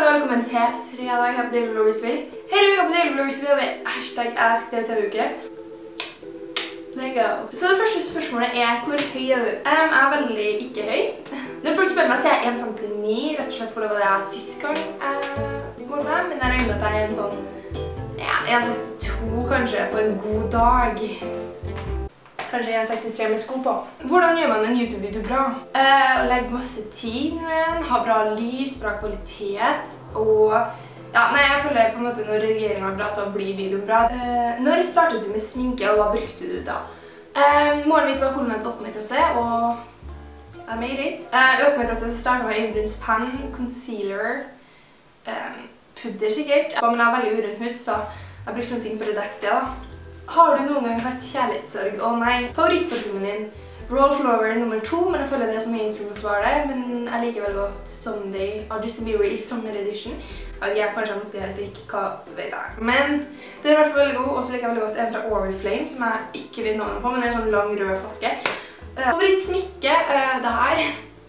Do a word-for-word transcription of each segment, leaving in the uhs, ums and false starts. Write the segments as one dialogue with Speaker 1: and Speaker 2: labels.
Speaker 1: og velkommen til fredag her på Daily Vloggersby. Her uka på Daily Vloggersby har vi hashtag ask D V T-uke. Lego. Så det første spørsmålet er, hvor høy er du? Um, jeg er veldig ikke høy. Når folk spør meg, så er jeg en komma femtini, rett og slett for det var det jeg var sist gang jeg målte meg. Men jeg regner med at jeg er en sånn, ja, en komma sekstito kanskje på en god dag. Kanskje en komma sekstitre med sko på. Hvordan gjør man en YouTube-video bra? Uh, å legge masse tid i den, ha bra lys, bra kvalitet, og ja, nei, jeg føler på en måte når redigeringen er bra, så blir videoen bra. Uh, når startet du med sminke, og hva brukte du da? Uh, målet mitt var å holde meg til åttende klasse, og I made it. Uh, I åttende klasse så startet jeg med øyebrynspenn, concealer, um, pudder sikkert. Men jeg har veldig urent hud, så jeg brukte sånne ting for å dekke det da. Har du noen gang hatt kjærlighetssorg? Å nei. Favorittparfumen din? Roll Flower nummer to, men jeg føler det som mainstream å svare det. Men jeg liker veldig godt Someday av Justin Bieber i Summer Edition. Jeg kanskje har lukket helt ikke, hva vet jeg. Men det er i hvert fall veldig god, og så liker jeg veldig godt en fra Oriflame, som jeg ikke vet navnet på, men det er en sånn lang rød flaske. Uh, Favorittsmykke, uh, det her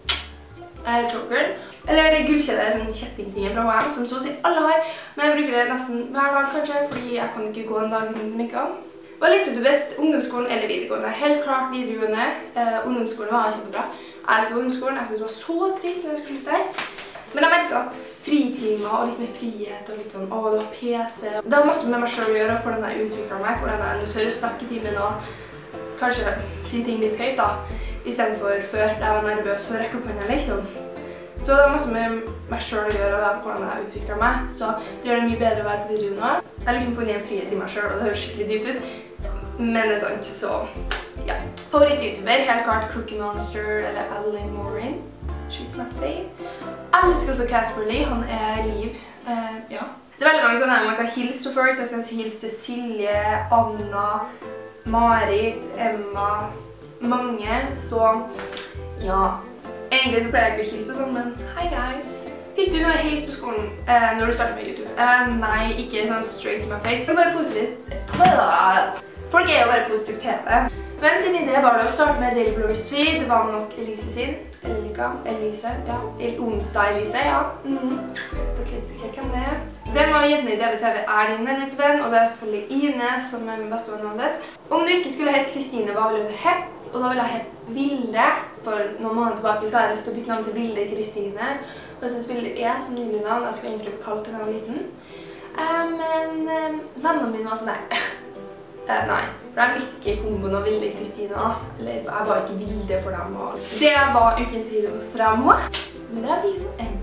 Speaker 1: er Chokeren. Eller det gullkjedet, sånn kjettingtingen fra H og M, som så å si alle har. Men jeg bruker det nesten hver dag kanskje, fordi jeg kan ikke gå en dag uten smykker. Hva likte du best, ungdomsskolen eller videregående? Helt klart videregående. Uh, ungdomsskolen var kjempebra. Jeg elsker ungdomsskolen, jeg synes det var så trist når jeg skulle slutte der. Men jeg merket at fritimer og litt mer frihet og litt sånn, å, det var P C. Det har masse med meg selv å gjøre, hvordan jeg utvikler meg, hvordan jeg nå tør å snakke i timen og kanskje si ting litt høyt da, i stedet for før jeg var nervøs og rekke opp hånda liksom. Så det har masse med meg selv å gjøre, da, hvordan jeg utvikler meg, så det gjør det mye bedre å være på video nå. Jeg har liksom funnet en frihet i meg selv, og det høres skikkelig dypt ut. Men det er sant, så ja. Favoritt-youtuber, helt klart Cookie Monster eller Ally Morin. She's my fave. Jeg elsker også Casper Lee, han er liv. Uh, ja. Det er veldig mange sånne her man kan hilse til folk, så jeg skal hilse til Silje, Anna, Marit, Emma, mange, så ja. Egentlig så pleier jeg ikke å hilse og sånn, men hi guys. Fikk du noe hate på skolen uh, når du startet med YouTube? Uh, nei, ikke sånn straight to my face. Det er bare positivt. Folk er jo bare positivt til det. Hvem sin idé var det å starte med Daily Vloggersby? Det var nok Elise sin. Elika, Elise, ja. El Onsdag Elise, ja. Mm. Dere vet sikkert hvem det er. Hvem av jentene i D V T V er din nærmeste venn? Og det er selvfølgelig Ine, som er min beste venn uansett. Om du ikke skulle hett Kristine, hva ville du hett? Og da ville jeg hett Vilde. For noen måneder tilbake så har jeg lyst til å bytte navn til Vilde Kristine. Og jeg synes Vilde er så nydelig navn. Jeg skulle egentlig bli kalt til da jeg var liten. Uh, men uh, vennene mine var sånn der. Uh, nei, for de likte ikke komboen av Vilde Kristina, eller jeg var ikke Vilde for dem. Og det var ukens video fra meg. Love you and